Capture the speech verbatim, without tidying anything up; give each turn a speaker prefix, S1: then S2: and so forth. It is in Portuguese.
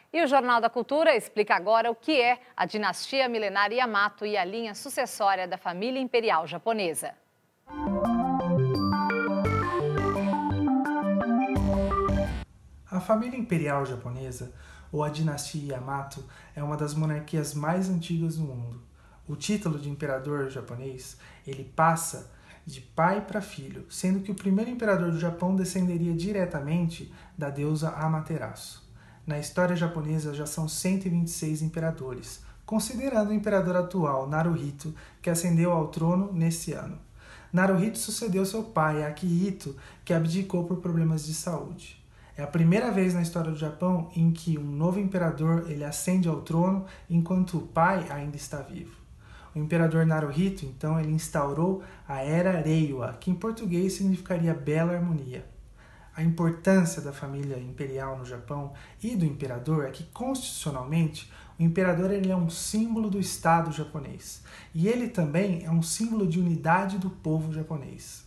S1: E o Jornal da Cultura explica agora o que é a dinastia milenar Yamato e a linha sucessória da família imperial japonesa.
S2: A família imperial japonesa, ou a dinastia Yamato, é uma das monarquias mais antigas do mundo. O título de imperador japonês, ele passa de pai para filho, sendo que o primeiro imperador do Japão descenderia diretamente da deusa Amaterasu. Na história japonesa já são cento e vinte e seis imperadores, considerando o imperador atual, Naruhito, que ascendeu ao trono nesse ano. Naruhito sucedeu seu pai, Akihito, que abdicou por problemas de saúde. É a primeira vez na história do Japão em que um novo imperador ele ascende ao trono enquanto o pai ainda está vivo. O imperador Naruhito, então, ele instaurou a Era Reiwa, que em português significaria Bela Harmonia. A importância da família imperial no Japão e do imperador é que, constitucionalmente, o imperador ele é um símbolo do Estado japonês. E ele também é um símbolo de unidade do povo japonês.